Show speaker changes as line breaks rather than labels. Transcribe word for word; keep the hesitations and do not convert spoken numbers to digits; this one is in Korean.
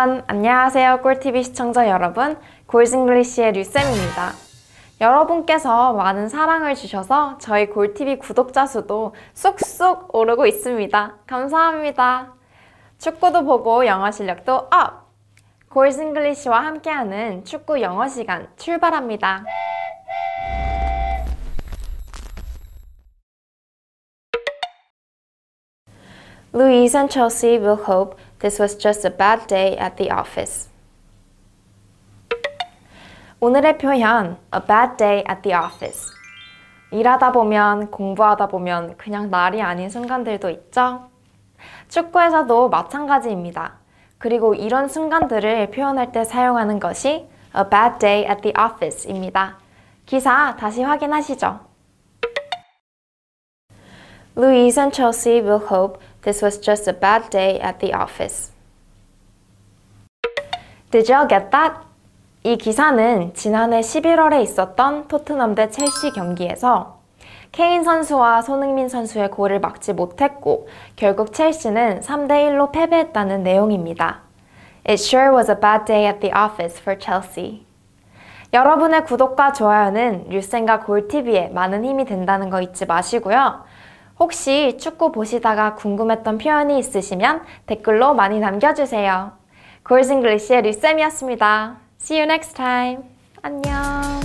everyone. 안녕하세요, 꿀티비 시청자 여러분. 골즈잉글리시의 류쌤입니다. 여러분께서 많은 사랑을 주셔서 저희 골티비 구독자 수도 쑥쑥 오르고 있습니다. 감사합니다. 축구도 보고 영어 실력도 업! 골즈잉글리시와 함께하는 축구 영어 시간 출발합니다. Louise and Chelsea will hope this was just a bad day at the office. 오늘의 표현, a bad day at the office. 일하다 보면, 공부하다 보면 그냥 날이 아닌 순간들도 있죠? 축구에서도 마찬가지입니다. 그리고 이런 순간들을 표현할 때 사용하는 것이 a bad day at the office입니다. 기사 다시 확인하시죠. Louise and Chelsea will hope this was just a bad day at the office. Did y'all get that? 이 기사는 지난해 십일월에 있었던 토트넘 대 첼시 경기에서 케인 선수와 손흥민 선수의 골을 막지 못했고 결국 첼시는 삼 대 일로 패배했다는 내용입니다. It sure was a bad day at the office for Chelsea. 여러분의 구독과 좋아요는 류쌤과 골티비에 많은 힘이 된다는 거 잊지 마시고요. 혹시 축구 보시다가 궁금했던 표현이 있으시면 댓글로 많이 남겨주세요. 골즈잉글리시의 류쌤이었습니다. See you next time. 안녕.